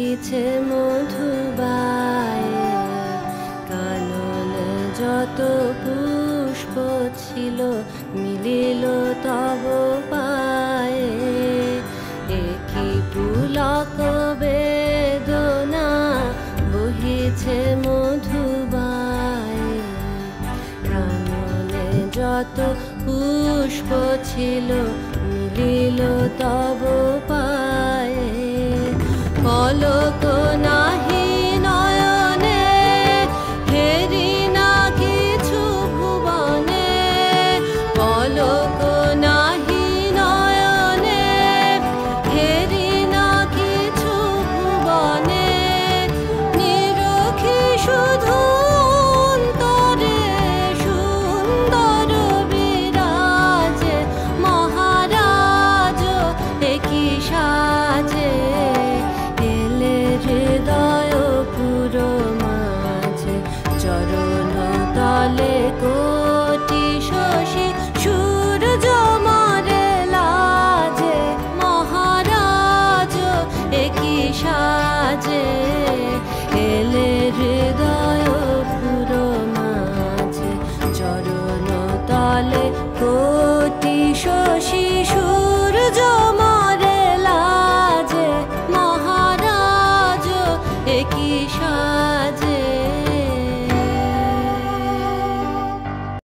বহিছে মধুবায়ে, কাননে যত পুষ্প ছিল মিলিল তব পায়ে। একই পুলক বেদনা বহিছে মধুবায়ে, কাননে যত পুষ্প ছিল মিলিল তব পায়ে। পলক নাহি নয়নে, হেরি না কিছু ভুবনে। পলক নাহি নয়নে, হেরি না কিছু ভুবনে। নিরখি শুধু অন্তরে সুন্দর বিরাজে, মহারাজ একই সাজে। এলে হৃদয় পুরো মাঝে, চরণ তলে কোটি শশী সূর্য মরে লাজে। মহারাজ একই সাজে, এলে হৃদয় পুরো মাঝে, চরণ তলে কোটি শশী